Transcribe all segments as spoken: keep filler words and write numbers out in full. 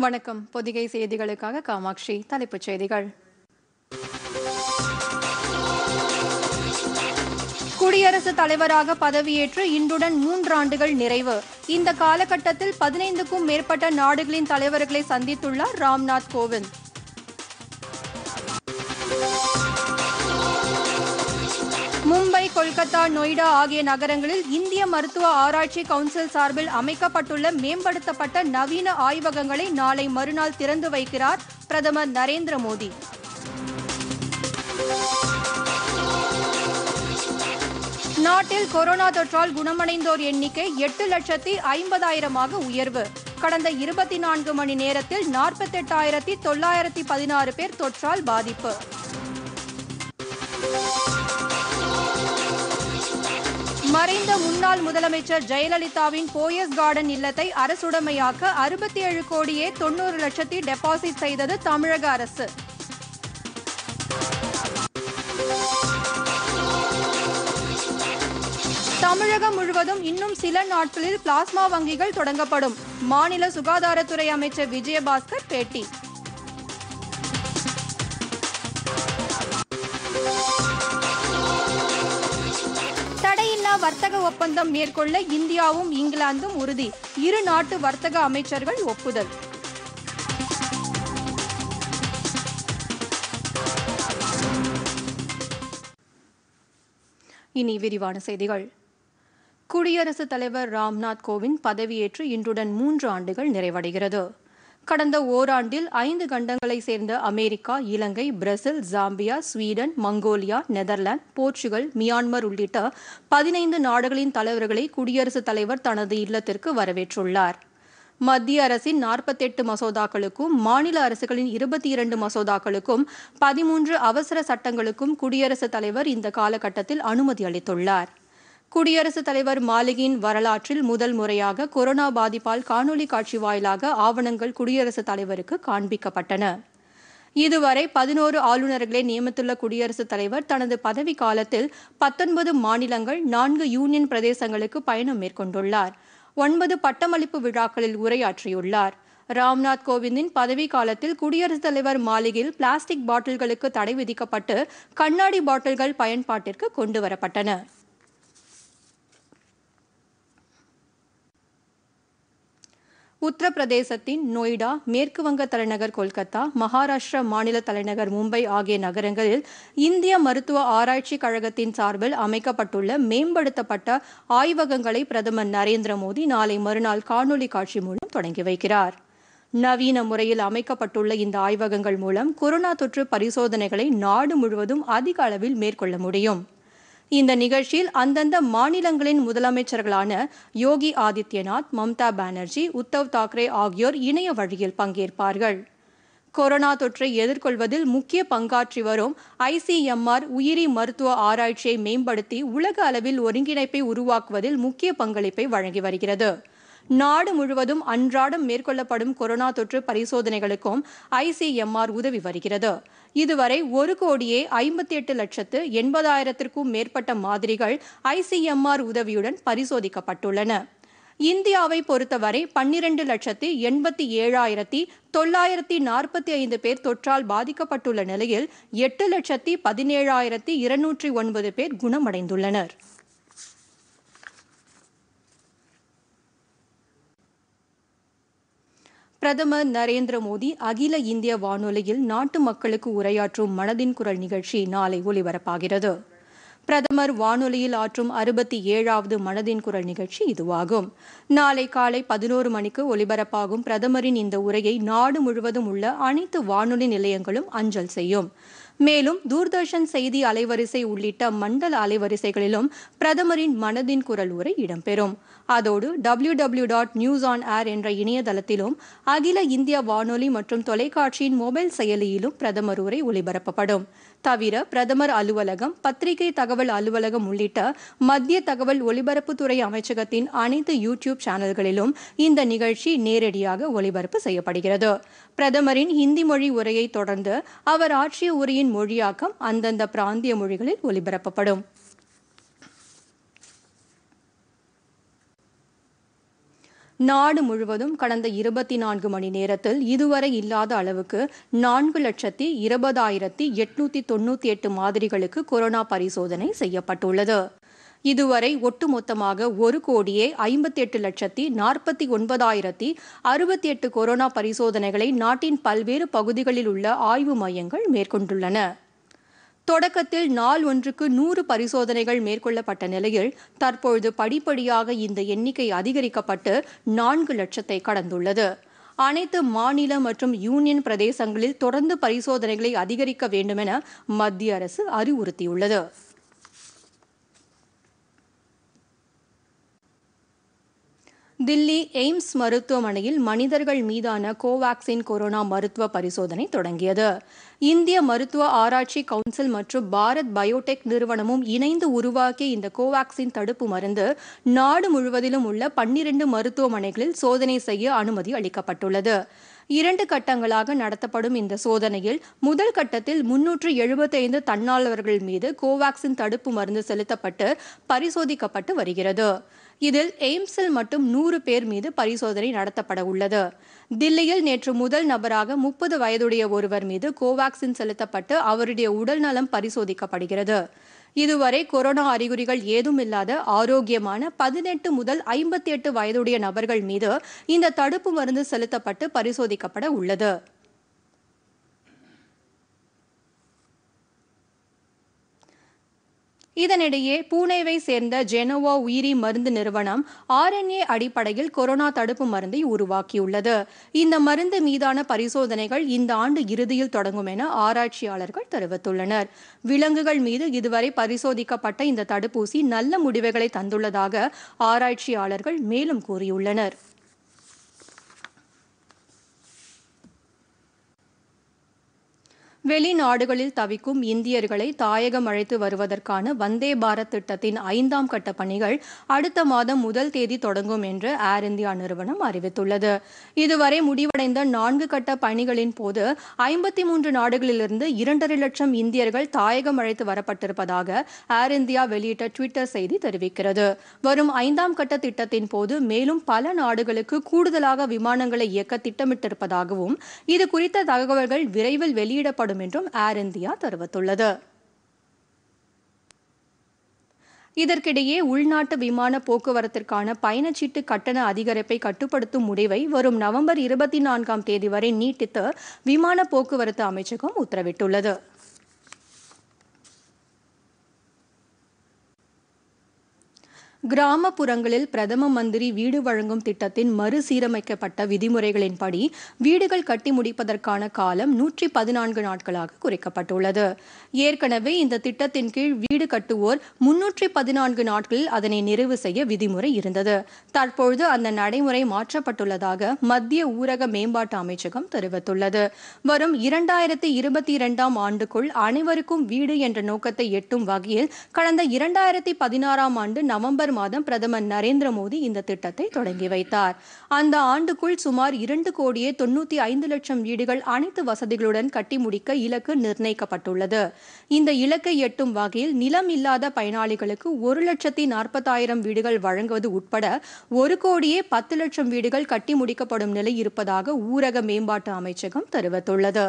வணக்கம். பொதிகை செய்திகளுக்காக காமாட்சி. தலைப்புச் செய்திகள். குடியரசுத் தலைவராக பதவியேற்று இன்றுடன் மூன்றாண்டுகள் நிறைவு. இந்த காலகட்டத்தில் பதினைந்துக்கும் மேற்பட்ட நாடுகளின் தலைவர்களை சந்தித்துள்ளார் ராம்நாத் கோவிந்த். மும்பை, கொல்கத்தா, நொய்டா ஆகிய நகரங்களில் இந்திய மருத்துவ ஆராய்ச்சி கவுன்சில் சார்பில் அமைக்கப்பட்டுள்ள மேம்படுத்தப்பட்ட நவீன ஆய்வகங்களை நாளை மறுநாள் திறந்து வைக்கிறார் பிரதமர் நரேந்திர மோடி. நாட்டில் கொரோனா தொற்றால் குணமடைந்தோர் எண்ணிக்கை எட்டு லட்சத்தி ஐம்பதாயிரமாக உயர்வு. கடந்த இருபத்தி நான்கு மணி நேரத்தில் நாற்பத்தி எட்டாயிரத்தி தொள்ளாயிரத்தி பதினாறு பேர் தொற்றால் பாதிப்பு. மறைந்த முன்னாள் முதலமைச்சர் ஜெயலலிதாவின் போயஸ் கார்டன் இல்லத்தை அரசுடைமையாக்க அறுபத்தி ஏழு கோடியே தொன்னூறு லட்சத்தி டெபாசிட் செய்தது தமிழக அரசு. தமிழகம் முழுவதும் இன்னும் சில நாட்களில் பிளாஸ்மா வங்கிகள் தொடங்கப்படும். மாநில சுகாதாரத்துறை அமைச்சர் விஜயபாஸ்கர் பேட்டி. தடையில்லா வர்த்தக ஒப்பந்தம் மேற்கொள்ள இந்தியாவும் இங்கிலாந்தும் உறுதி. இரு நாட்டு வர்த்தக அமைச்சர்கள் ஒப்புதல். இனி விரிவான செய்திகள். குடியரசுத் தலைவர் ராம்நாத் கோவிந்த் பதவியேற்று இன்றுடன் மூன்று ஆண்டுகள் நிறைவடைகிறது. கடந்த ஓராண்டில் ஐந்து கண்டங்களை சேர்ந்த America, Ilangai, Brazil, Zambia, Sweden, Mongolia, Netherlands, Portugal, Myanmar உள்ளிட்ட பதினைந்து நாடுகளின் தலைவர்களை குடியரசுத் தலைவர் தனது இல்லத்திற்கு வரவேற்றுள்ளார். மத்திய அரசின் நாற்பத்தி எட்டு மசோதாக்களுக்கும் மாநில அரசுகளின் இருபத்தி இரண்டு மசோதாக்களுக்கும் பதிமூன்று அவசர சட்டங்களுக்கும் குடியரசுத் தலைவர் இந்த காலகட்டத்தில் அனுமதி அளித்துள்ளார். குடியரசுத் தலைவர் மாளிகையின் வரலாற்றில் முதல் முறையாக கொரோனா பாதிப்பால் காணொலி காட்சி வாயிலாக ஆவணங்கள் குடியரசுத் தலைவருக்கு காண்பிக்கப்பட்டன. இதுவரை பதினோரு ஆளுநர்களை நியமித்துள்ள குடியரசுத் தலைவர் தனது பதவி காலத்தில் பத்தொன்பது மாநிலங்கள், நான்கு யூனியன் பிரதேசங்களுக்கு பயணம் மேற்கொண்டுள்ளார். ஒன்பது பட்டமளிப்பு விழாக்களில் உரையாற்றியுள்ளார். ராம்நாத் கோவிந்தின் பதவி காலத்தில் குடியரசுத் தலைவர் மாளிகையில் பிளாஸ்டிக் பாட்டில்களுக்கு தடை விதிக்கப்பட்டு கண்ணாடி பாட்டில்கள் பயன்பாட்டிற்கு கொண்டுவரப்பட்டன. உத்தரப்பிரதேசத்தின் நொய்டா, மேற்கு வங்க தலைநகர் கொல்கத்தா, மகாராஷ்டிரா மாநில தலைநகர் மும்பை ஆகிய நகரங்களில் இந்திய மருத்துவ ஆராய்ச்சி கழகத்தின் சார்பில் அமைக்கப்பட்டுள்ள மேம்படுத்தப்பட்ட ஆய்வகங்களை பிரதமர் நரேந்திர மோடி நாளை மறுநாள் காணொலி காட்சி மூலம் தொடங்கி வைக்கிறார். நவீன முறையில் அமைக்கப்பட்டுள்ள இந்த ஆய்வகங்கள் மூலம் கொரோனா தொற்று பரிசோதனைகளை நாடு முழுவதும் அதிக அளவில் மேற்கொள்ள முடியும். இந்த நிகழ்ச்சியில் அந்தந்த மாநிலங்களின் முதலமைச்சர்களான யோகி ஆதித்யநாத், மம்தா பானர்ஜி, உத்தவ் தாக்கரே ஆகியோர் இணைய வழியில் பங்கேற்பார்கள். கொரோனா தொற்றை எதிர்கொள்வதில் முக்கிய பங்காற்றி வரும் ஐ சி எம் ஆர் உயிரி மருத்துவ ஆராய்ச்சியை மேம்படுத்தி உலக அளவில் ஒருங்கிணைப்பை உருவாக்குவதில் முக்கிய பங்களிப்பை வழங்கி வருகிறது. நாடு முழுவதும் அன்றாடம் மேற்கொள்ளப்படும் கொரோனா தொற்று பரிசோதனைகளுக்கும் ஐ சி எம் ஆர் உதவி வருகிறது. இதுவரை ஒரு கோடியே ஐம்பத்தி எட்டு லட்சத்து எண்பதாயிரத்திற்கும் மேற்பட்ட மாதிரிகள் ஐ சி எம் ஆர் உதவியுடன் பரிசோதிக்கப்பட்டுள்ளன. இந்தியாவை பொறுத்தவரை பன்னிரண்டு லட்சத்தி எண்பத்தி ஏழாயிரத்தி தொள்ளாயிரத்தி நாற்பத்தி ஐந்து பேர் தொற்றால் பாதிக்கப்பட்டுள்ள நிலையில் எட்டு லட்சத்தி பதினேழாயிரத்தி இருநூற்றி ஒன்பது பேர் குணமடைந்துள்ளனர். பிரதமர் நரேந்திர மோடி அகில இந்திய வானொலியில் நாட்டு மக்களுக்கு உரையாற்றும் மனதின் குரல் நிகழ்ச்சி நாளை ஒலிபரப்பாகிறது. பிரதமர் வானொலியில் ஆற்றும் அறுபத்தி ஏழாவது மனதின் குரல் நிகழ்ச்சி இதுவாகும். நாளை காலை பதினோரு மணிக்கு ஒலிபரப்பாகும் பிரதமரின் இந்த உரையை நாடு முழுவதும் உள்ள அனைத்து வானொலி நிலையங்களும் அஞ்சல் செய்யும். மேலும் தூர்தர்ஷன் செய்தி அலைவரிசை உள்ளிட்ட மண்டல அலைவரிசைகளிலும் பிரதமரின் மனதின் குரல் உரை இடம்பெறும். அதோடு W W dot news on air என்ற இணையதளத்திலும் அகில இந்திய வானொலி மற்றும் தொலைக்காட்சியின் மொபைல் செயலியிலும் பிரதமர் உரை ஒலிபரப்பப்படும். தவிர பிரதமர் அலுவலகம், பத்திரிகை தகவல் அலுவலகம் உள்ளிட்ட மத்திய தகவல் ஒலிபரப்புத்துறை அமைச்சகத்தின் அனைத்து யூடியூப் சேனல்களிலும் இந்த நிகழ்ச்சி நேரடியாக ஒலிபரப்பு செய்யப்படுகிறது. பிரதமரின் ஹிந்தி மொழி உரையை தொடர்ந்து அவர் ஆற்றிய உரையின் மொழியாக்கம் அந்தந்த பிராந்திய மொழிகளில் ஒலிபரப்பப்படும். நாடு முழுவதும் கடந்த இருபத்தி நான்கு மணி நேரத்தில் இதுவரை இல்லாத அளவுக்கு நான்கு லட்சத்தி இருபதாயிரத்தி எட்நூத்தி தொண்ணூத்தி எட்டு மாதிரிகளுக்கு கொரோனா பரிசோதனை செய்யப்பட்டுள்ளது. இதுவரை ஒட்டுமொத்தமாக ஒரு கோடியே ஐம்பத்தி எட்டு லட்சத்தி நாற்பத்தி ஒன்பதாயிரத்தி அறுபத்தி எட்டு கொரோனா பரிசோதனைகளை நாட்டின் பல்வேறு பகுதிகளில் உள்ள ஆய்வு மையங்கள் மேற்கொண்டுள்ளன. தொடக்கத்தில் நாள் ஒன்றுக்கு நூறு பரிசோதனைகள் மேற்கொள்ளப்பட்ட நிலையில் தற்பொழுது படிப்படியாக இந்த எண்ணிக்கை அதிகரிக்கப்பட்டு நான்கு லட்சத்தை கடந்துள்ளது. அனைத்து மாநில மற்றும் யூனியன் பிரதேசங்களில் தொடர்ந்து பரிசோதனைகளை அதிகரிக்க வேண்டுமென மத்திய அரசு அறிவுறுத்தியுள்ளது. தில்லி எய்ம்ஸ் மருத்துவமனையில் மனிதர்கள் மீதான கோவாக்சின் கொரோனா மருத்துவ பரிசோதனை தொடங்கியது. இந்திய மருத்துவ ஆராய்ச்சி கவுன்சில் மற்றும் பாரத் பயோடெக் நிறுவனமும் இணைந்து உருவாக்கிய இந்த கோவாக்சின் தடுப்பு மருந்து நாடு முழுவதிலும் உள்ள பன்னிரண்டு மருத்துவமனைகளில் சோதனை செய்ய அனுமதி அளிக்கப்பட்டுள்ளது. இரண்டு கட்டங்களாக நடத்தப்படும் இந்த சோதனையில் முதல் கட்டத்தில் முன்னூற்று எழுபத்தி ஐந்து தன்னார்வலர்கள் மீது கோவாக்சின் தடுப்பு மருந்து செலுத்தப்பட்டு பரிசோதிக்கப்பட்டு வருகிறது. இதில் எய்ம்ஸில் மட்டும் நூறு பேர் மீது பரிசோதனை நடத்தப்பட உள்ளது. தில்லியில் நேற்று முதல் நபராக முப்பது வயதுடைய ஒருவர் மீது கோவாக்சின் செலுத்தப்பட்டு அவருடைய உடல் நலம் பரிசோதிக்கப்படுகிறது. இதுவரை கொரோனா அறிகுறிகள் ஏதும் இல்லாத ஆரோக்கியமான பதினெட்டு முதல் ஐம்பத்தி எட்டு வயதுடைய நபர்கள் மீது இந்த தடுப்பு மருந்து செலுத்தப்பட்டு பரிசோதிக்கப்பட உள்ளது. இதனிடையே பூனேவை சேர்ந்த ஜெனோவா உயிரி மருந்து நிறுவனம் ஆர்என்ஏ அடிப்படையில் கொரோனா தடுப்பு மருந்தை உருவாக்கியுள்ளது. இந்த மருந்து மீதான பரிசோதனைகள் இந்த ஆண்டு இறுதியில் தொடங்கும் என ஆராய்ச்சியாளர்கள் தெரிவித்துள்ளனர். விலங்குகள் மீது இதுவரை பரிசோதிக்கப்பட்ட இந்த தடுப்பூசி நல்ல முடிவுகளை தந்துள்ளதாக ஆராய்ச்சியாளர்கள் மேலும் கூறியுள்ளனர். வெளிநாடுகளில் தவிக்கும் இந்தியர்களை தாயகம் அழைத்து வருவதற்கான வந்தே பாரத் திட்டத்தின் ஐந்தாம் கட்ட பணிகள் அடுத்த மாதம் முதல் தேதி தொடங்கும் என்று ஏர் இந்தியா நிறுவனம் அறிவித்துள்ளது. இதுவரை முடிவடைந்த நான்கு கட்ட பணிகளின் போது ஐம்பத்தி மூன்று நாடுகளிலிருந்து இரண்டரை லட்சம் இந்தியர்கள் தாயகம் அழைத்து வரப்பட்டிருப்பதாக ஏர் இந்தியா வெளியிட்ட ட்விட்டர் செய்தி தெரிவிக்கிறது. வரும் ஐந்தாம் கட்ட திட்டத்தின் போது மேலும் பல நாடுகளுக்கு கூடுதலாக விமானங்களை இயக்க திட்டமிட்டிருப்பதாகவும் இது குறித்த தகவல்கள் விரைவில் வெளியிடப்படும் என்றும் ஏர் இந்தியா தெரிவித்துள்ளது. இதற்கிடையே உள்நாட்டு விமான போக்குவரத்திற்கான பயணச்சீட்டு கட்டண அதிகரிப்பை கட்டுப்படுத்தும் முடிவை வரும் நவம்பர் இருபத்தி நான்காம் தேதி வரை நீட்டித்து விமான போக்குவரத்து அமைச்சகம் உத்தரவிட்டுள்ளது. கிராமப்புறங்களில் பிரதம மந்திரி வீடு வழங்கும் திட்டத்தின் மறுசீரமைக்கப்பட்ட விதிமுறைகளின்படி வீடுகள் கட்டி முடிப்பதற்கான காலம் நூற்றி பதினான்கு நாட்களாக குறைக்கப்பட்டுள்ளது. ஏற்கனவே இந்த திட்டத்தின் கீழ் வீடு கட்டுவோர் முன்னூற்றி பதினான்கு நாட்களில் அதனை நிறைவு செய்ய விதிமுறை இருந்தது. தற்பொழுது அந்த நடைமுறை மாற்றப்பட்டுள்ளதாக மத்திய ஊரக மேம்பாட்டு அமைச்சகம் தெரிவித்துள்ளது. வரும் இரண்டாயிரத்தி இருபத்தி இரண்டாம் ஆண்டுக்குள் அனைவருக்கும் வீடு என்ற நோக்கத்தை எட்டும் வகையில் கடந்த இரண்டாயிரத்தி பதினாறாம் ஆண்டு நவம்பர் மாதம் பிரதமர் நரேந்திர மோடி இந்த திட்டத்தை தொடங்கி வைத்தார். அந்த ஆண்டுக்குள் சுமார் இரண்டு கோடியே தொண்ணூத்தி ஐந்து லட்சம் வீடுகள் அனைத்து வசதிகளுடன் கட்டி முடிக்க இலக்கு நிர்ணயிக்கப்பட்டுள்ளது. இந்த இலக்கை எட்டும் வகையில் நிலம் இல்லாத பயனாளிகளுக்கு ஒரு லட்சத்தி நாற்பத்தாயிரம் வீடுகள் வழங்குவது உட்பட ஒரு கோடியே பத்து லட்சம் வீடுகள் கட்டி முடிக்கப்படும் நிலை இருப்பதாக ஊரக மேம்பாட்டு அமைச்சகம் தெரிவித்துள்ளது.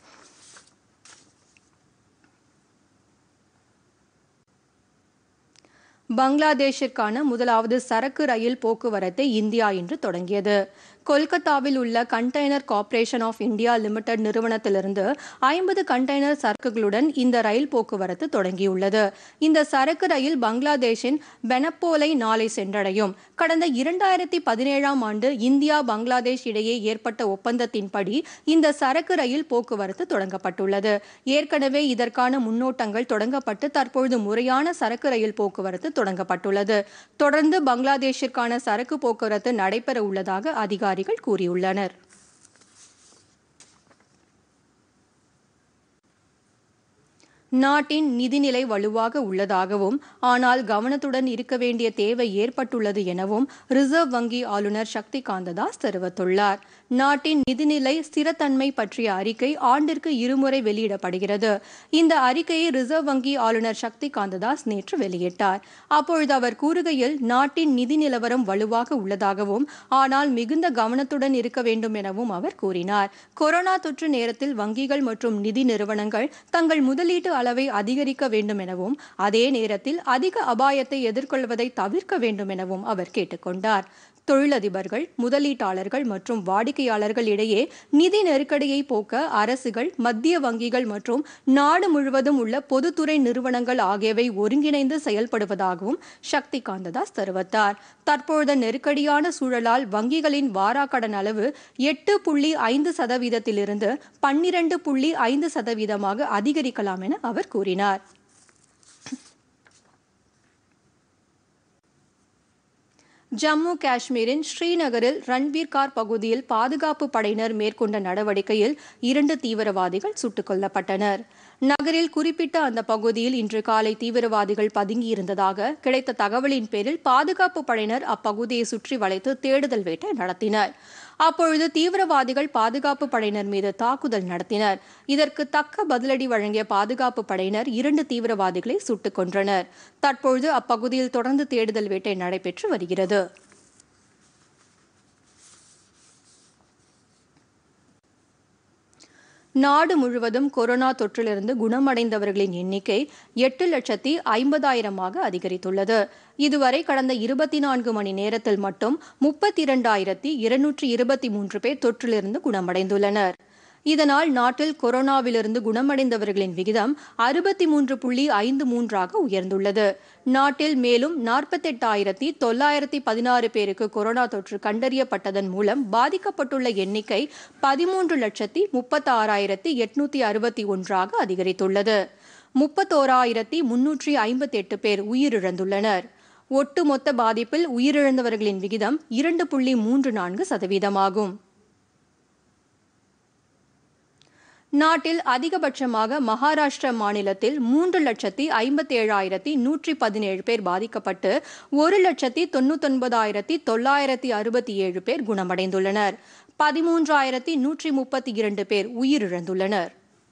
பங்களாதேஷிற்கான முதலாவது சரக்கு ரயில் போக்குவரத்தை இந்தியா இன்று தொடங்கியது. கொல்கத்தாவில் உள்ள container corporation of India limited நிறுவனத்திலிருந்து ஐம்பது கண்டெய்னர் சரக்குகளுடன் இந்த ரயில் போக்குவரத்து தொடங்கியுள்ளது. இந்த சரக்கு ரயில் பங்களாதேஷின் பெனப்போலை நாளை சென்றடையும். கடந்த இரண்டாயிரத்தி பதினேழாம் ஆண்டு இந்தியா பங்களாதேஷ் இடையே ஏற்பட்ட ஒப்பந்தத்தின்படி இந்த சரக்கு ரயில் போக்குவரத்து தொடங்கப்பட்டுள்ளது. ஏற்கனவே இதற்கான முன்னோட்டங்கள் தொடங்கப்பட்டு தற்பொழுது முறையான சரக்கு ரயில் போக்குவரத்து தொடங்கப்பட்டுள்ளது. தொடர்ந்து பங்களாதேஷிற்கான சரக்கு போக்குவரத்து நடைபெற உள்ளதாக அதிகாரிகள் கூறியுள்ளனர். நாட்டின் நிதிநிலை வலுவாக உள்ளதாகவும் ஆனால் கவனத்துடன் இருக்க வேண்டிய தேவை ஏற்பட்டுள்ளது எனவும் ரிசர்வ் வங்கி ஆளுநர் சக்தி காந்ததாஸ் தெரிவித்துள்ளார். நாட்டின் நிதிநிலை ஸ்திரத்தன்மை பற்றிய அறிக்கை ஆண்டிற்கு இருமுறை வெளியிடப்படுகிறது. இந்த அறிக்கையை ரிசர்வ் வங்கி ஆளுநர் சக்தி காந்ததாஸ் நேற்று வெளியிட்டார். அப்பொழுது அவர் கூறுகையில், நாட்டின் நிதி நிலவரம் வலுவாக உள்ளதாகவும் ஆனால் மிகுந்த கவனத்துடன் இருக்க வேண்டும் எனவும் அவர் கூறினார். கொரோனா தொற்று நேரத்தில் வங்கிகள் மற்றும் நிதி நிறுவனங்கள் தங்கள் முதலீட்டு அளவை அதிகரிக்க வேண்டும் எனவும் அதே நேரத்தில் அதிக அபாயத்தை எதிர்கொள்வதை தவிர்க்க வேண்டும் எனவும் அவர் கேட்டுக்கொண்டார். தொழிலதிபர்கள், முதலீட்டாளர்கள் மற்றும் வாடிக்கையாளர்கள் இடையே நிதி நெருக்கடியை போக்க அரசுகள், மத்திய வங்கிகள் மற்றும் நாடு முழுவதும் உள்ள பொதுத்துறை நிறுவனங்கள் ஆகியவை ஒருங்கிணைந்து செயல்படுவதாகவும் சக்தி காந்ததாஸ் தெரிவித்தார். தற்போது நெருக்கடியான சூழலால் வங்கிகளின் வாராக்கடன் அளவு எட்டு புள்ளி ஐந்து சதவீதத்திலிருந்து பன்னிரண்டு புள்ளி ஐந்து சதவீதமாக அதிகரிக்கலாம் என அவர் கூறினார். ஜம்மு காஷ்மீரின் ஸ்ரீநகரில் ரன்வீர்கார் பகுதியில் பாதுகாப்பு படையினர் மேற்கொண்ட நடவடிக்கையில் இரண்டு தீவிரவாதிகள் சுட்டுக் கொல்லப்பட்டனர். நகரில் குறிப்பிட்ட அந்த பகுதியில் இன்று காலை தீவிரவாதிகள் பதுங்கியிருந்ததாக கிடைத்த தகவலின் பேரில் பாதுகாப்பு படையினர் அப்பகுதியை சுற்றி வளைத்து தேடுதல் வேட்டை நடத்தினர். அப்பொழுது தீவிரவாதிகள் பாதுகாப்பு படையினர் மீது தாக்குதல் நடத்தினர். இதற்கு தக்க பதிலடி வழங்கிய பாதுகாப்பு படையினர் இரண்டு தீவிரவாதிகளை சுட்டுக் கொன்றனர். தற்பொழுது அப்பகுதியில் தொடர்ந்து தேடுதல் வேட்டை நடைபெற்று வருகிறது. நாடு முழுவதும் கொரோனா தொற்றிலிருந்து குணமடைந்தவர்களின் எண்ணிக்கை எட்டு லட்சத்தி ஐம்பதாயிரமாக அதிகரித்துள்ளது. இதுவரை கடந்த இருபத்தி நான்கு மணி நேரத்தில் மட்டும் முப்பத்தி இரண்டாயிரத்தி இருநூற்றி இருபத்தி மூன்று பேர் தொற்றிலிருந்து குணமடைந்துள்ளனர். இதனால் நாட்டில் கொரோனாவிலிருந்து குணமடைந்தவர்களின் விகிதம் அறுபத்தி மூன்று புள்ளி ஐந்து மூன்றாக உயர்ந்துள்ளது. நாட்டில் மேலும் நாற்பத்தி எட்டாயிரத்தி தொள்ளாயிரத்தி பதினாறு பேருக்கு கொரோனா தொற்று கண்டறியப்பட்டதன் மூலம் பாதிக்கப்பட்டுள்ள எண்ணிக்கை பதிமூன்று லட்சத்தி முப்பத்தி ஆறாயிரத்தி எட்நூத்தி அறுபத்தி ஒன்றாக அதிகரித்துள்ளது. முப்பத்தோராயிரத்தி முன்னூற்றி ஐம்பத்தி எட்டு பேர் உயிரிழந்துள்ளனர். ஒட்டுமொத்த பாதிப்பில் உயிரிழந்தவர்களின் விகிதம் இரண்டு புள்ளி மூன்று நான்கு சதவீதமாகும். நாட்டில் அதிகபட்சமாக மகாராஷ்டிரா மாநிலத்தில் மூன்று லட்சத்தி ஐம்பத்தி ஏழாயிரத்தி நூற்றி பதினேழு பேர் பாதிக்கப்பட்டு ஒரு லட்சத்தி தொண்ணூத்தி ஒன்பதாயிரத்தி தொள்ளாயிரத்தி அறுபத்தி ஏழு பேர் குணமடைந்துள்ளனர். பதிமூன்றாயிரத்தி நூற்றி முப்பத்தி இரண்டு பேர் உயிரிழந்துள்ளனர்.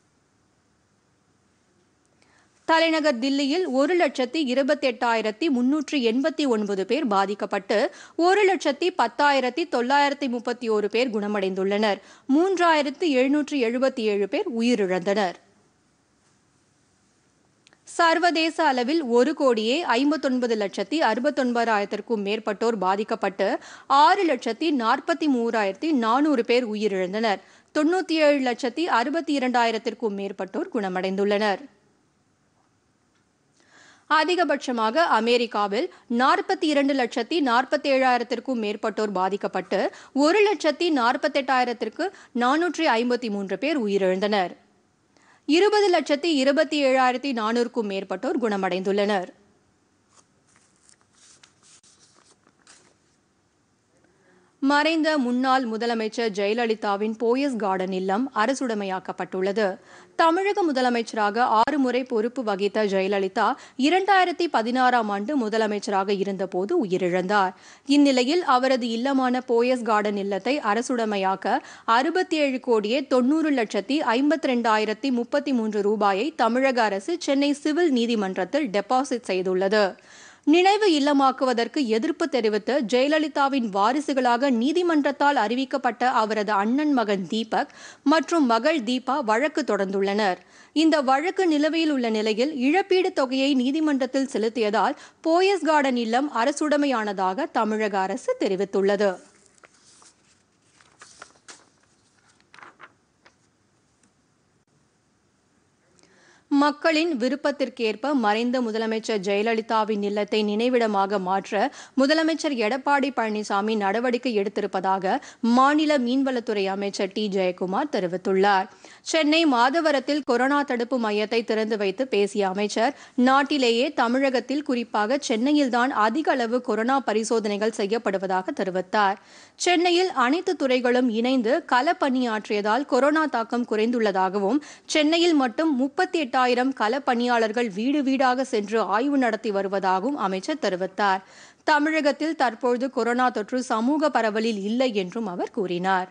தலைநகர் தில்லியில் ஒரு லட்சத்தி இருபத்தி எட்டாயிரத்தி முன்னூற்றி எண்பத்தி ஒன்பது பேர் பாதிக்கப்பட்டு ஒரு லட்சத்தி பத்தாயிரத்தி தொள்ளாயிரத்தி முப்பத்தி ஒரு பேர் குணமடைந்துள்ளனர். மூன்றாயிரத்தி எழுநூற்றி எழுபத்தி ஏழு பேர் உயிரிழந்தனர். சர்வதேச அளவில் ஒரு கோடியே ஐம்பத்தொன்பது லட்சத்தி அறுபத்தொன்பதாயிரத்திற்கும் மேற்பட்டோர் பாதிக்கப்பட்டு ஆறு லட்சத்தி நாற்பத்தி மூவாயிரத்தி நானூறு பேர் உயிரிழந்தனர். தொண்ணூத்தி ஏழு லட்சத்தி அறுபத்தி இரண்டாயிரத்திற்கும் மேற்பட்டோர் குணமடைந்துள்ளனர். அதிகபட்சமாக அமெரிக்காவில் நாற்பத்தி இரண்டு லட்சத்தி நாற்பத்தி ஏழாயிரத்திற்கும் மேற்பட்டோர் பாதிக்கப்பட்டு ஒரு லட்சத்தி நாற்பத்தி எட்டாயிரத்திற்கு நானூற்றி ஐம்பத்தி மூன்று பேர் உயிரிழந்தனர். இருபது லட்சத்தி இருபத்தி ஏழாயிரத்தி நானூறுக்கும் மேற்பட்டோர் குணமடைந்துள்ளனர். மறைந்த முன்னாள் முதலமைச்சர் ஜெயலலிதாவின் போயஸ் கார்டன் இல்லம் அரசுடைமையாக்கப்பட்டுள்ளது. தமிழக முதலமைச்சராக ஆறு முறை பொறுப்பு வகித்த ஜெயலலிதா இரண்டாயிரத்தி பதினாறாம் ஆண்டு முதலமைச்சராக இருந்தபோது உயிரிழந்தார். இந்நிலையில் அவரது இல்லமான போயஸ் கார்டன் இல்லத்தை அரசுடைமையாக்க அறுபத்தி ஏழு கோடியே தொன்னூறு லட்சத்தி ஐம்பத்தி ரெண்டாயிரத்தி முப்பத்தி மூன்று ரூபாயை தமிழக அரசு சென்னை சிவில் நீதிமன்றத்தில் டெபாசிட் செய்துள்ளது. நினைவு இல்லமாக்குவதற்கு எதிர்ப்பு தெரிவித்து ஜெயலலிதாவின் வாரிசுகளாக நீதிமன்றத்தால் அறிவிக்கப்பட்ட அவரது அண்ணன் மகன் தீபக் மற்றும் மகள் தீபா வழக்கு தொடர்ந்துள்ளனர். இந்த வழக்கு நிலுவையில் உள்ள நிலையில் இழப்பீடு தொகையை நீதிமன்றத்தில் செலுத்தியதால் போயஸ் கார்டன் இல்லம் அரசுடைமையானதாக தமிழக அரசு தெரிவித்துள்ளது. மக்களின் விருப்பத்திற்கேற்ப மறைந்த முதலமைச்சர் ஜெயலலிதாவின் இல்லத்தை நினைவிடமாக மாற்ற முதலமைச்சர் எடப்பாடி பழனிசாமி நடவடிக்கை எடுத்திருப்பதாக மாநில மீன்வளத்துறை அமைச்சர் டி ஜெயக்குமார் தெரிவித்துள்ளார். சென்னை மாதவரத்தில் கொரோனா தடுப்பு மையத்தை திறந்து வைத்து பேசிய அமைச்சர், நாட்டிலேயே தமிழகத்தில் குறிப்பாக சென்னையில்தான் அதிக அளவு கொரோனா பரிசோதனைகள் செய்யப்படுவதாக தெரிவித்தார். சென்னையில் அனைத்து துறைகளும் இணைந்து களப்பணியாற்றியதால் கொரோனா தாக்கம் குறைந்துள்ளதாகவும், சென்னையில் மட்டும் முப்பத்தி எட்டாயிரம் ஐயாயிரம் கள பணியாளர்கள் வீடு வீடாக சென்று ஆய்வு நடத்தி வருவதாகவும் அமைச்சர் தெரிவித்தார். தமிழகத்தில் தற்போது கொரோனா தொற்று சமூக பரவலில் இல்லை என்றும் அவர் கூறினார்.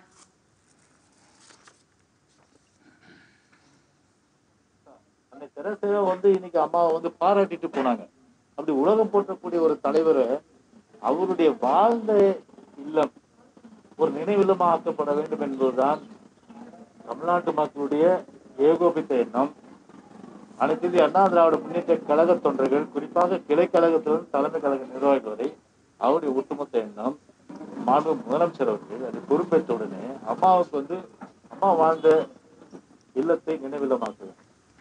வந்து இன்னைக்கு அம்மாவை வந்து பாராட்டிட்டு போனாங்க. அப்படி உலகம் போற்றக்கூடிய ஒரு தலைவர் அவருடைய வாழ்ந்த இல்லம் ஒரு நினைவில்லமா ஆக்கப்பட வேண்டும் என்பதுதான் தமிழ்நாட்டு மக்களுடைய ஏகோபித்த எண்ணம். அனைத்து இந்திய அண்ணா திராவிட முன்னேற்ற கழக தொண்டர்கள், குறிப்பாக கிளை கழகத்திலிருந்து தலைமை கழக நிர்வாகிகள் வரை அவருடைய ஒட்டுமொத்த எண்ணம். மாண்பு முதலமைச்சர் அவர்கள் அது பொறுப்பேற்ற உடனே அம்மாவுக்கு வந்து அம்மா வாழ்ந்த இல்லத்தை நினைவில்லமாக்குவார்.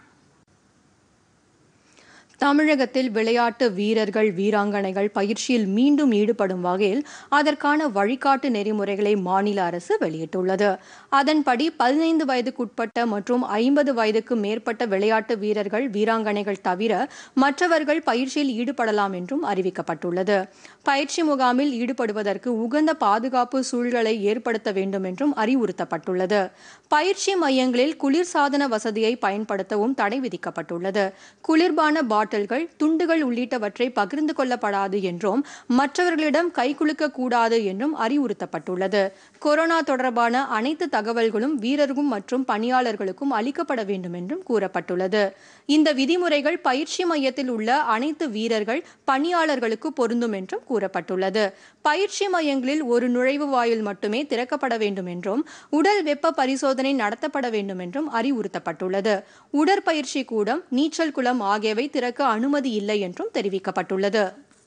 தமிழகத்தில் விளையாட்டு வீரர்கள் வீராங்கனைகள் பயிற்சியில் மீண்டும் ஈடுபடும் வகையில் அதற்கான வழிகாட்டு நெறிமுறைகளை மாநில அரசு வெளியிட்டுள்ளது. அதன்படி பதினைந்து வயதுக்குட்பட்ட மற்றும் ஐம்பது வயதுக்கு மேற்பட்ட விளையாட்டு வீரர்கள் வீராங்கனைகள் தவிர மற்றவர்கள் பயிற்சியில் ஈடுபடலாம் என்றும் அறிவிக்கப்பட்டுள்ளது. பயிற்சி முகாமில் ஈடுபடுவதற்கு உகந்த பாதுகாப்பு சூழலை ஏற்படுத்த வேண்டும் என்றும் அறிவுறுத்தப்பட்டுள்ளது. பயிற்சி மையங்களில் குளிர்சாதன வசதியை பயன்படுத்தவும் தடை விதிக்கப்பட்டுள்ளது. குளிர்பான பாட்டில்கள், துண்டுகள் உள்ளிட்டவற்றை பகிர்ந்து கொள்ளப்படாது என்றும் மற்றவர்களிடம் கைகுலுக்க கூடாது என்றும் அறிவுறுத்தப்பட்டுள்ளது. கொரோனா தொடர்பான அனைத்து தகவல்களும் வீரர்களும் மற்றும் பணியாளர்களுக்கும் அளிக்கப்பட வேண்டும் என்றும் கூறப்பட்டுள்ளது. இந்த விதிமுறைகள் பயிற்சி மையத்தில் உள்ள அனைத்து வீரர்கள் பணியாளர்களுக்கு பொருந்தும் என்றும் கூறப்பட்டுள்ளது. பயிற்சி மையங்களில் ஒரு நுழைவு வாயில் மட்டுமே திறக்கப்பட வேண்டும் என்றும் உடல் வெப்ப பரிசோதனை நடத்தப்பட வேண்டும் என்றும் அறிவுறுத்தப்பட்டுள்ளது. உடற்பயிற்சி கூடம், நீச்சல் குளம் ஆகியவை திறக்க அனுமதி இல்லை என்றும் தெரிவிக்கப்பட்டுள்ளது.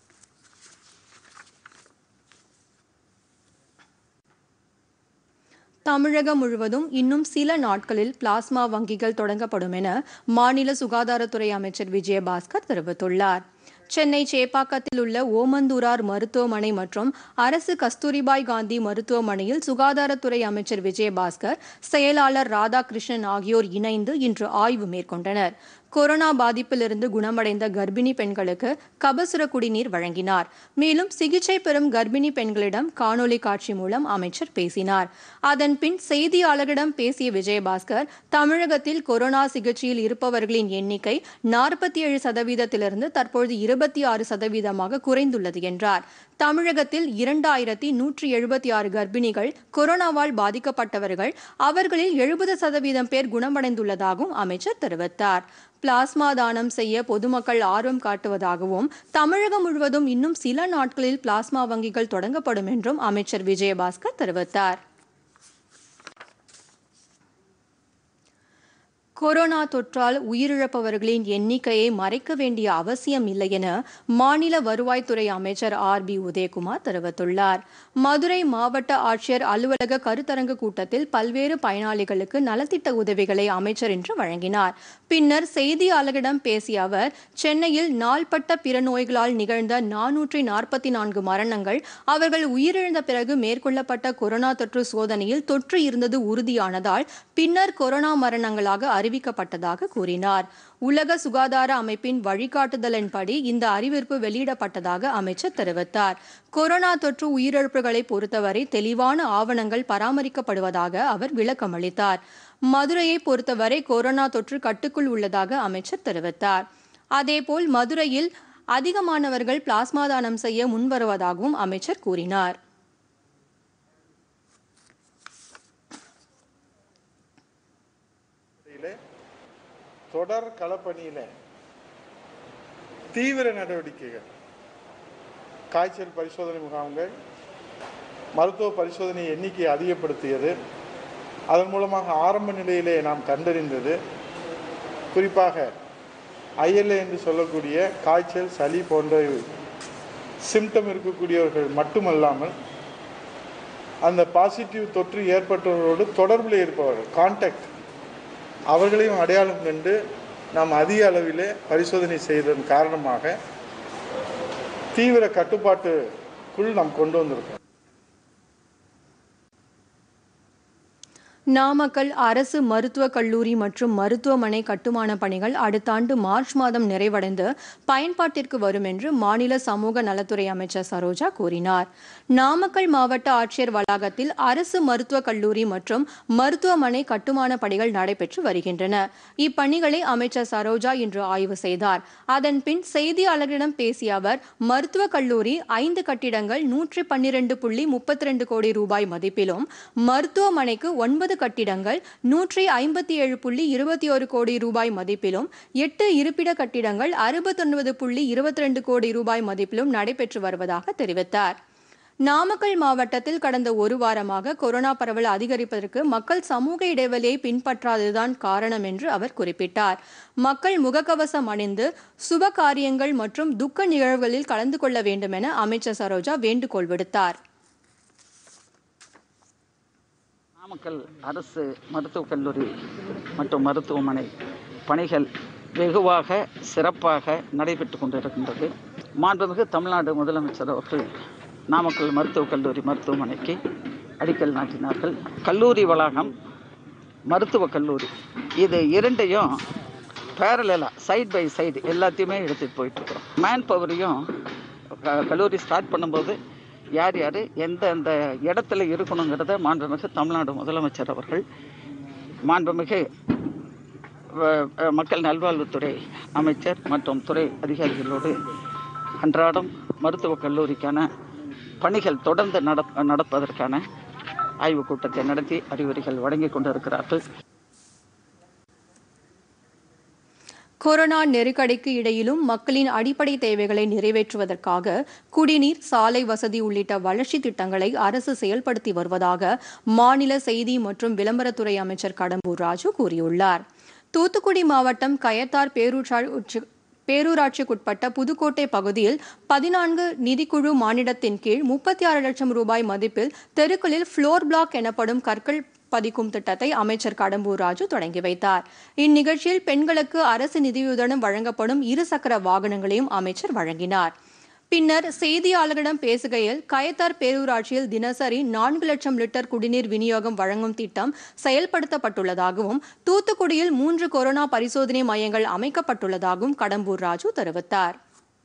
தமிழகம் முழுவதும் இன்னும் சில நாட்களில் பிளாஸ்மா வங்கிகள் தொடங்கப்படும் என மாநில சுகாதாரத்துறை அமைச்சர் விஜயபாஸ்கர் தெரிவித்துள்ளார். சென்னை சேப்பாக்கத்தில் உள்ள ஓமந்தூரார் மருத்துவமனை மற்றும் அரசு கஸ்தூரிபாய் காந்தி மருத்துவமனையில் சுகாதாரத்துறை அமைச்சர் விஜயபாஸ்கர், செயலாளர் ராதாகிருஷ்ணன் ஆகியோர் இணைந்து இன்று ஆய்வு மேற்கொண்டனர். கொரோனா பாதிப்பிலிருந்து குணமடைந்த கர்ப்பிணி பெண்களுக்கு கபசுர குடிநீர் வழங்கினார். மேலும் சிகிச்சை பெறும் கர்ப்பிணி பெண்களிடம் காணொலி காட்சி மூலம் அமைச்சர் பேசினார். அதன்பின் செய்தியாளர்களிடம் பேசிய விஜயபாஸ்கர், தமிழகத்தில் கொரோனா சிகிச்சையில் இருப்பவர்களின் எண்ணிக்கை நாற்பத்தி ஏழு சதவீதத்திலிருந்து தற்போது இருபத்தி ஆறு சதவீதமாக குறைந்துள்ளது என்றார். தமிழகத்தில் இரண்டாயிரத்தி நூற்றி எழுபத்தி ஆறு கர்ப்பிணிகள் கொரோனாவால் பாதிக்கப்பட்டவர்கள், அவர்களில் எழுபது சதவீதம் பேர் குணமடைந்துள்ளதாகவும் அமைச்சர் தெரிவித்தார். பிளாஸ்மா தானம் செய்ய பொதுமக்கள் ஆர்வம் காட்டுவதாகவும் தமிழகம் முழுவதும் இன்னும் சில நாட்களில் பிளாஸ்மா வங்கிகள் தொடங்கப்படும் என்றும் அமைச்சர் விஜயபாஸ்கர் தெரிவித்தார். கொரோனா தொற்றால் உயிரிழப்பவர்களின் எண்ணிக்கையை மறைக்க வேண்டிய அவசியம் இல்லை என மாநில வருவாய்த்துறை அமைச்சர் ஆர் பி உதயகுமார் தெரிவித்துள்ளார். மதுரை மாவட்ட ஆட்சியர் அலுவலக கருத்தரங்கு கூட்டத்தில் பல்வேறு பயனாளிகளுக்கு நலத்திட்ட உதவிகளை அமைச்சர் இன்று வழங்கினார். பின்னர் செய்தியாளர்களிடம் பேசிய அவர், சென்னையில் நாள்பட்ட பிற நோய்களால் நிகழ்ந்த நானூற்றி நாற்பத்தி நான்கு மரணங்கள், அவர்கள் உயிரிழந்த பிறகு மேற்கொள்ளப்பட்ட கொரோனா தொற்று சோதனையில் தொற்று இருந்தது உறுதியானதால் பின்னர் கொரோனா மரணங்களாக அறிவிக்கப்பட்டதாக கூறினார். உலக சுகாதார அமைப்பின் வழிகாட்டுதலின்படி இந்த அறிவிப்பு வெளியிடப்பட்டதாக அமைச்சர் தெரிவித்தார். கொரோனா தொற்று உயிரிழப்புகளை பொறுத்தவரை தெளிவான ஆவணங்கள் பராமரிக்கப்படுவதாக அவர் விளக்கமளித்தார். மதுரையை பொறுத்தவரை கொரோனா தொற்று கட்டுக்குள் உள்ளதாக அமைச்சர் தெரிவித்தார். அதேபோல் மதுரையில் அதிகமானவர்கள் பிளாஸ்மா தானம் செய்ய முன்வருவதாகவும் அமைச்சர் கூறினார். தொடர் களப்பணியில தீவிர நடவடிக்கைகள், காய்ச்சல் பரிசோதனை முகாம்கள், மருத்துவ பரிசோதனை எண்ணிக்கையை அதிகப்படுத்தியது, அதன் மூலமாக ஆரம்ப நிலையிலே நாம் கண்டறிந்தது, குறிப்பாக ஐஎல்ஏ என்று சொல்லக்கூடிய காய்ச்சல், சளி போன்ற சிம்டம் இருக்கக்கூடியவர்கள் மட்டுமல்லாமல் அந்த பாசிட்டிவ் தொற்று ஏற்பட்டவர்களோடு தொடர்பில் இருப்பவர்கள், கான்டாக்ட், அவர்களையும் அடையாளம் கண்டு நாம் அதிக அளவிலே பரிசோதனை செய்ததன் காரணமாக தீவிர கட்டுப்பாட்டுக்குள் நாம் கொண்டு வந்திருக்கோம். நாமக்கல் அரசு மருத்துவக் கல்லூரி மற்றும் மருத்துவமனை கட்டுமான பணிகள் அடுத்த ஆண்டு மார்ச் மாதம் நிறைவடைந்து பயன்பாட்டிற்கு வரும் என்று மாநில சமூக நலத்துறை அமைச்சர் சரோஜா கூறினார். நாமக்கல் மாவட்ட ஆட்சியர் வளாகத்தில் அரசு மருத்துவக் கல்லூரி மற்றும் மருத்துவமனை கட்டுமான பணிகள் நடைபெற்று வருகின்றன. இப்பணிகளை அமைச்சர் சரோஜா இன்று ஆய்வு செய்தார். அதன்பின் செய்தியாளர்களிடம் பேசிய அவர், மருத்துவக் கல்லூரி ஐந்து கட்டிடங்கள் நூற்றி பன்னிரண்டு புள்ளி முப்பத்தி ரெண்டு கோடி ரூபாய் மதிப்பிலும், மருத்துவமனைக்கு ஒன்பது கட்டிடங்கள் நூற்றி ஐம்பத்தி ஏழு புள்ளி இருபத்தி ஒரு கோடி ரூபாய் மதிப்பிலும், எட்டு இருப்பிட கட்டிடங்கள் அறுபத்தொன்பது புள்ளி இருபத்தி ரெண்டு கோடி ரூபாய் மதிப்பிலும் நடைபெற்று வருவதாக தெரிவித்தார். நாமக்கல் மாவட்டத்தில் கடந்த ஒரு வாரமாக கொரோனா பரவல் அதிகரிப்பதற்கு மக்கள் சமூக இடைவெளியை பின்பற்றாததுதான் காரணம் என்று அவர் குறிப்பிட்டார். மக்கள் முகக்கவசம் அணிந்து சுப காரியங்கள் மற்றும் துக்க நிகழ்வுகளில் கலந்து கொள்ள வேண்டும் என அமைச்சர் சரோஜா வேண்டுகோள் விடுத்தார். நாமக்கல் அரசு மருத்துவக் கல்லூரி மற்றும் மருத்துவமனை பணிகள் வெகுவாக சிறப்பாக நடைபெற்று கொண்டிருக்கின்றது. மாண்புமிகு தமிழ்நாடு முதலமைச்சர் அவர்கள் நாமக்கல் மருத்துவக் கல்லூரி மருத்துவமனைக்கு அடிக்கல் நாட்டினார்கள். கல்லூரி வளாகம், மருத்துவக் கல்லூரி, இது இரண்டையும் பேரலாக சைட் பை சைடு எல்லாத்தையுமே எடுத்துகிட்டு போயிட்டுருக்குறோம். மேன் பவரையும் கல்லூரி ஸ்டார்ட் பண்ணும்போது யார் யார் எந்த எந்த இடத்துல இருக்கணுங்கிறத மாண்புமிகு தமிழ்நாடு முதலமைச்சர் அவர்கள் மாண்புமிகு மக்கள் நல்வாழ்வுத்துறை அமைச்சர் மற்றும் துறை அதிகாரிகளோடு அன்றாடம் மருத்துவக் கல்லூரிக்கான பணிகள் தொடர்ந்து நடப்பதற்கான ஆய்வுக் கூட்டத்தை நடத்தி அறிவுரைகள் வழங்கி கொண்டிருக்கிறார்கள். கொரோனா நெருக்கடிக்கு இடையிலும் மக்களின் அடிப்படை தேவைகளை நிறைவேற்றுவதற்காக குடிநீர், சாலை வசதி உள்ளிட்ட வளர்ச்சி திட்டங்களை அரசு செயல்படுத்தி வருவதாக மாநில செய்தி மற்றும் விளம்பரத்துறை அமைச்சர் கடம்பூர் ராஜு கூறியுள்ளார். தூத்துக்குடி மாவட்டம் கயத்தார் பேரூராட்சி பேரூராட்சிக்குட்பட்ட புதுக்கோட்டை பகுதியில் பதினான்கு நிதிக்குழு மானிடத்தின் கீழ் முப்பத்தி ஆறு லட்சம் ரூபாய் மதிப்பில் தெருக்களில் புளோர் பிளாக் எனப்படும் கற்கள் பதிக்கும் திட்டத்தை அமைச்சர் கடம்பூர் ராஜு தொடங்கி வைத்தார். இந்நிகழ்ச்சியில் பெண்களுக்கு அரசு நிதியுதவி வழங்கப்படும் இருசக்கர வாகனங்களையும் அமைச்சர் வழங்கினார். பின்னர் செய்தியாளர்களிடம் பேசுகையில், கயத்தார் பேரூராட்சியில் தினசரி நான்கு லட்சம் லிட்டர் குடிநீர் விநியோகம் வழங்கும் திட்டம் செயல்படுத்தப்பட்டுள்ளதாகவும், தூத்துக்குடியில் மூன்று கொரோனா பரிசோதனை மையங்கள் அமைக்கப்பட்டுள்ளதாகவும் கடம்பூர் ராஜு தெரிவித்தார்.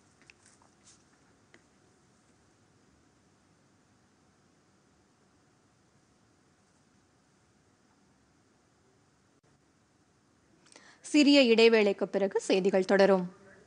சிறிய இடைவேளைக்கு பிறகு செய்திகள் தொடரும்.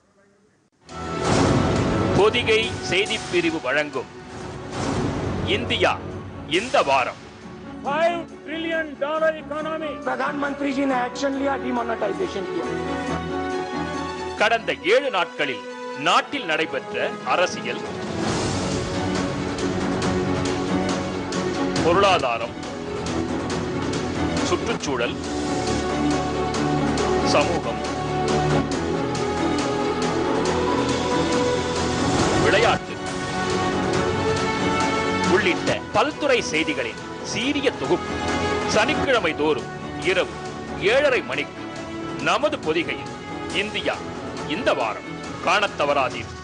பொதிகை செய்திப் பிரிவு வழங்கும் இந்தியா இந்த வாரம். फाइव ट्रिलियन डॉलर इकोनॉमी, प्रधानमंत्री जी ने एक्शन लिया, डिमोनेटाइजेशन किया. கடந்த ஏழு நாட்களில் நாட்டில் நடைபெற்ற அரசியல், பொருளாதாரம், சுற்றுச்சூழல், சமூகம், விளையாட்டு உள்ளிட்ட பல்துறை செய்திகளின் சீரிய தொகுப்பு சனிக்கிழமை தோறும் இரவு ஏழரை மணிக்கு நமது பொதிகையில் இந்தியா இந்த வாரம் காணத் தவறாதீர்.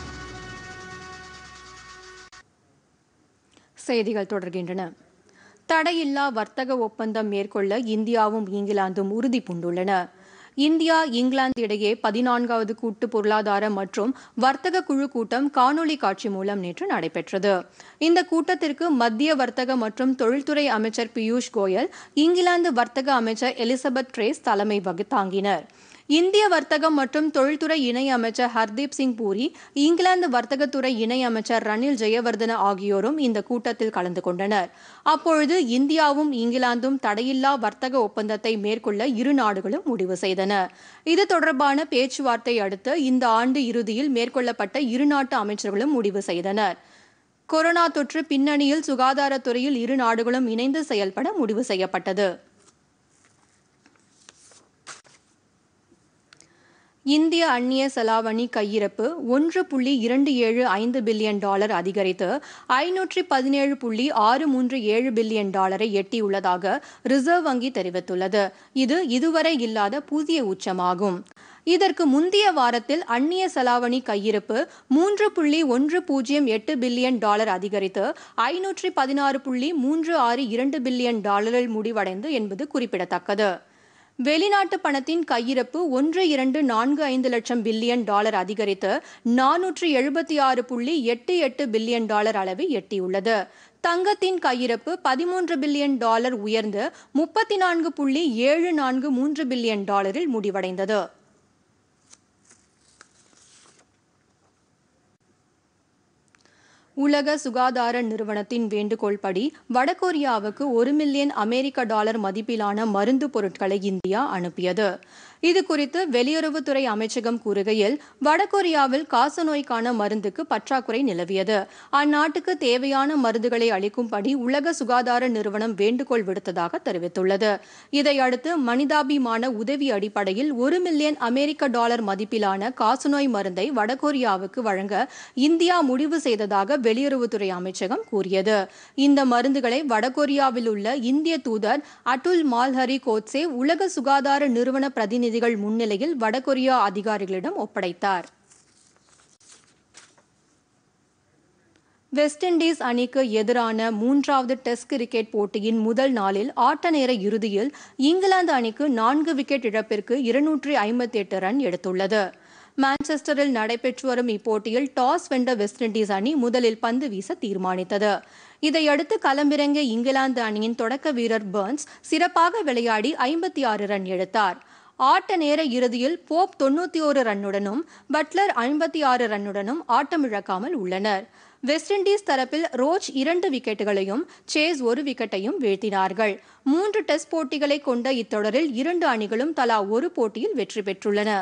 செய்திகள் தொடர்கின்றன. தடையில்லா வர்த்தக ஒப்பந்தம் மேற்கொள்ள இந்தியாவும் இங்கிலாந்தும் உறுதி பூண்டுள்ளன. இந்தியா இங்கிலாந்து இடையே பதினான்காவது கூட்டு பொருளாதார மற்றும் வர்த்தக குழு கூட்டம் காணொலி காட்சி மூலம் நேற்று நடைபெற்றது. இந்த கூட்டத்திற்கு மத்திய வர்த்தக மற்றும் தொழில்துறை அமைச்சர் பியூஷ் கோயல், இங்கிலாந்து வர்த்தக அமைச்சர் எலிசபெத் ட்ரேஸ் தலைமை தாங்கினர். இந்திய வர்த்தகம் மற்றும் தொழில்துறை இணை அமைச்சர் ஹர்தீப் சிங் பூரி, இங்கிலாந்து வர்த்தகத்துறை இணை அமைச்சர் ரணில் ஜெயவர்தன ஆகியோரும் இந்த கூட்டத்தில் கலந்து கொண்டனர். அப்பொழுது இந்தியாவும் இங்கிலாந்தும் தடையில்லா வர்த்தக ஒப்பந்தத்தை மேற்கொள்ள இரு நாடுகளும் முடிவு செய்தன. இது தொடர்பான பேச்சுவார்த்தை அடுத்து இந்த ஆண்டு இறுதியில் மேற்கொள்ளப்பட்ட இரு நாட்டு அமைச்சர்களும் முடிவு செய்தனர். கொரோனா தொற்று பின்னணியில் சுகாதாரத்துறையில் இரு நாடுகளும் இணைந்து செயல்பட முடிவு செய்யப்பட்டது. இந்திய அந்நிய செலாவணி கையிருப்பு ஒன்று புள்ளி இரண்டு ஏழு ஐந்து பில்லியன் டாலர் அதிகரித்து ஐநூற்றி பதினேழு புள்ளி ஆறு மூன்று ஏழு பில்லியன் டாலரை எட்டியுள்ளதாக ரிசர்வ் வங்கி தெரிவித்துள்ளது. இது இதுவரை இல்லாத புதிய உச்சமாகும். இதற்கு முந்தைய வாரத்தில் அந்நிய செலாவணி கையிருப்பு மூன்று புள்ளி ஒன்று பூஜ்ஜியம் எட்டு பில்லியன் டாலர் அதிகரித்து ஐநூற்றி பதினாறு புள்ளி மூன்று ஆறு இரண்டு பில்லியன் டாலரில் முடிவடைந்து என்பது குறிப்பிடத்தக்கது. வெளிநாட்டு பணத்தின் கையிருப்பு ஒன்று இரண்டு நான்கு ஐந்து லட்சம் பில்லியன் டாலர் அதிகரித்து நானூற்று எழுபத்தி ஆறு புள்ளி எட்டு எட்டு பில்லியன் டாலர் அளவை எட்டியுள்ளது. தங்கத்தின் கையிருப்பு பதிமூன்று பில்லியன் டாலர் உயர்ந்து முப்பத்தி நான்கு புள்ளி ஏழு நான்கு மூன்று பில்லியன் டாலரில் முடிவடைந்தது. உலக சுகாதார நிறுவனத்தின் வேண்டுகோள் படி வடகொரியாவுக்கு ஒரு மில்லியன் அமெரிக்க டாலர் மதிப்பிலான மருந்து பொருட்களை இந்தியா அனுப்பியது. இது குறித்து வெளியுறவுத்துறை அமைச்சகம் கூறுகையில், வடகொரியாவில் காசநோய்க்கான மருந்துக்கு பற்றாக்குறை நிலவியது. அந்நாட்டுக்கு தேவையான மருந்துகளை அளிக்கும்படி உலக சுகாதார நிறுவனம் வேண்டுகோள் விடுத்ததாக தெரிவித்துள்ளது. இதையடுத்து மனிதாபிமான உதவி அடிப்படையில் ஒரு மில்லியன் அமெரிக்க டாலர் மதிப்பிலான காசநோய் மருந்தை வடகொரியாவுக்கு வழங்க இந்தியா முடிவு செய்ததாக வெளியுறவுத்துறை அமைச்சகம் கூறியது. இந்த மருந்துகளை வடகொரியாவில் உள்ள இந்திய தூதர் அட்டுல் மால்ஹரி கோட்சே உலக சுகாதார நிறுவன பிரதிநிதிகள் முன்னிலையில் வடகொரியா அதிகாரிகளிடம் ஒப்படைத்தார். வெஸ்ட் இண்டீஸ் அணிக்கு எதிரான மூன்றாவது டெஸ்ட் கிரிக்கெட் போட்டியின் முதல் நாளில் ஆட்ட நேர இறுதியில் இங்கிலாந்து அணிக்கு நான்கு விக்கெட் இழப்பிற்கு இருநூற்றி ஐம்பத்தி எட்டு ரன் எடுத்துள்ளது. மான்செஸ்டரில் நடைபெற்று வரும் இப்போட்டியில் டாஸ் வென்ற வெஸ்ட் இண்டீஸ் அணி முதலில் பந்து வீச தீர்மானித்தது. இதையடுத்து களமிறங்கிய இங்கிலாந்து அணியின் தொடக்க வீரர் பர்ன்ஸ் சிறப்பாக விளையாடி ஐம்பத்தி ஆறு ரன் எடுத்தார். ஆட்ட நேர இறுதியில் போப் தொன்னூத்தி ஓரு ரன்னுடனும் பட்லர் ஐம்பத்தி ஆறு ரன்னுடனும் ஆட்டமிழக்காமல் உள்ளனர். வெஸ்ட் இண்டீஸ் தரப்பில் ரோச் இரண்டு விக்கெட்டுகளையும் சேஸ் ஒரு விக்கெட்டையும் வீழ்த்தினார்கள். மூன்று டெஸ்ட் போட்டிகளை கொண்ட இத்தொடரில் இரண்டு அணிகளும் தலா ஒரு போட்டியில் வெற்றி பெற்றுள்ளன.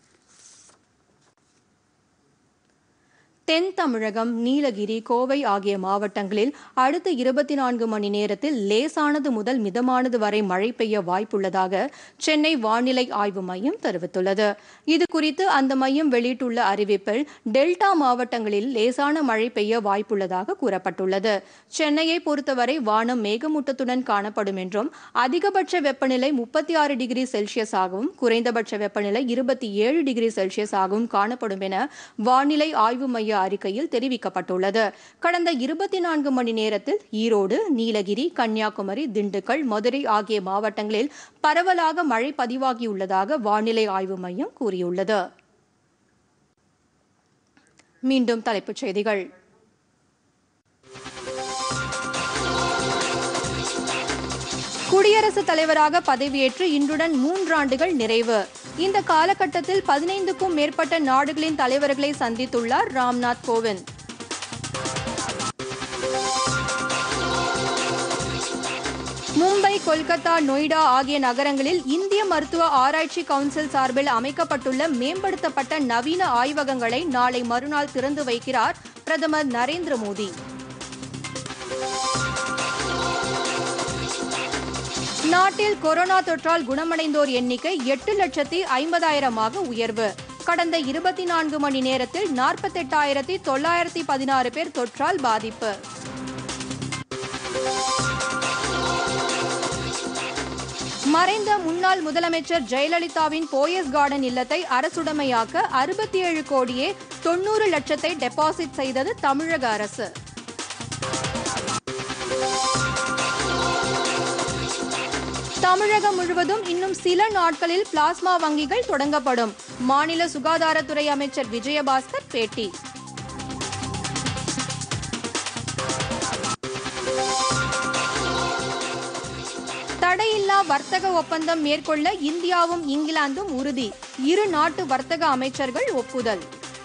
தென் தமிழகம், நீலகிரி, கோவை ஆகிய மாவட்டங்களில் அடுத்த இருபத்தி நான்கு மணி நேரத்தில் லேசானது முதல் மிதமானது வரை மழை பெய்ய வாய்ப்புள்ளதாக சென்னை வானிலை ஆய்வு மையம் தெரிவித்துள்ளது. இதுகுறித்து அந்த மையம் வெளியிட்டுள்ள அறிவிப்பில் டெல்டா மாவட்டங்களில் லேசான மழை பெய்ய வாய்ப்புள்ளதாக கூறப்பட்டுள்ளது. சென்னையை பொறுத்தவரை வானம் மேகமூட்டத்துடன் காணப்படும் என்றும் அதிகபட்ச வெப்பநிலை முப்பத்தி ஆறு டிகிரி செல்சியஸாகவும் குறைந்தபட்ச வெப்பநிலை இருபத்தி ஏழு டிகிரி செல்சியஸாகவும் காணப்படும் என வானிலை ஆய்வு மைய அறிக்கையில் தெரிவிக்கப்பட்டுள்ளது. கடந்த இருபத்தி நான்கு மணி நேரத்தில் ஈரோடு, நீலகிரி, கன்னியாகுமரி, திண்டுக்கல், மதுரை ஆகிய மாவட்டங்களில் பரவலாக மழை பதிவாகியுள்ளதாக வானிலை ஆய்வு மையம் கூறியுள்ளது. மீண்டும் தலைப்புச் செய்திகள். குடியரசுத் தலைவராக பதவியேற்று இன்றுடன் மூன்றாண்டுகள் நிறைவு. இந்த காலகட்டத்தில் பதினைந்துக்கும் மேற்பட்ட நாடுகளின் தலைவர்களை சந்தித்துள்ளார் ராம்நாத் கோவிந்த். மும்பை, கொல்கத்தா, நொய்டா ஆகிய நகரங்களில் இந்திய மருத்துவ ஆராய்ச்சி கவுன்சில் சார்பில் அமைக்கப்பட்டுள்ள மேம்படுத்தப்பட்ட நவீன ஆய்வகங்களை நாளை மறுநாள் திறந்து வைக்கிறார் பிரதமர் நரேந்திர மோடி. நாட்டில் கொரோனா தொற்றால் குணமடைந்தோர் எண்ணிக்கை எட்டு லட்சத்தி ஐம்பதாயிரமாக உயர்வு. கடந்த இருபத்தி நான்கு மணி நேரத்தில் நாற்பத்தி எட்டாயிரத்தி தொள்ளாயிரத்தி பதினாறு பேர் தொற்றால் பாதிப்பு. மறைந்த முன்னாள் முதலமைச்சர் ஜெயலலிதாவின் போயஸ் கார்டன் இல்லத்தை அரசுடைமையாக்க அறுபத்தி ஏழு கோடியே தொன்னூறு லட்சத்தை டெபாசிட் செய்தது தமிழக அரசு. தமிழகம் முழுவதும் இன்னும் சில நாட்களில் பிளாஸ்மா வங்கிகள் தொடங்கப்படும். மாநில சுகாதாரத்துறை அமைச்சர் விஜயபாஸ்கர் பேட்டி. தடையில்லா வர்த்தக ஒப்பந்தம் மேற்கொள்ள இந்தியாவும் இங்கிலாந்தும் உறுதி. இரு நாட்டு வர்த்தக அமைச்சர்கள் ஒப்புதல்.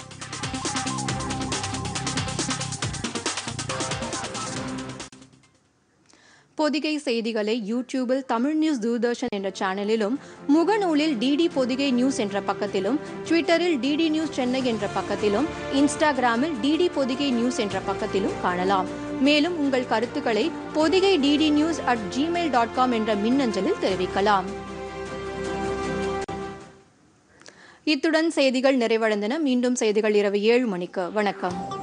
பொதிகை செய்திகளை யூடியூபில் தமிழ் நியூஸ் தூர்தர்ஷன் என்ற சேனலிலும், முகநூலில் டிடி பொதிகை நியூஸ் என்ற பக்கத்திலும், ட்விட்டரில் டிடி நியூஸ் சென்னை என்ற பக்கத்திலும், இன்ஸ்டாகிராமில் டிடி பொதிகை நியூஸ் என்ற பக்கத்திலும் காணலாம். மேலும் உங்கள் கருத்துக்களை Pothigai DD news at Gmail dot com என்ற மின்னஞ்சலில் தெரிவிக்கலாம். இத்துடன் செய்திகள் நிறைவடைந்தன. மீண்டும் செய்திகள் இரவு ஏழு மணிக்கு. வணக்கம்.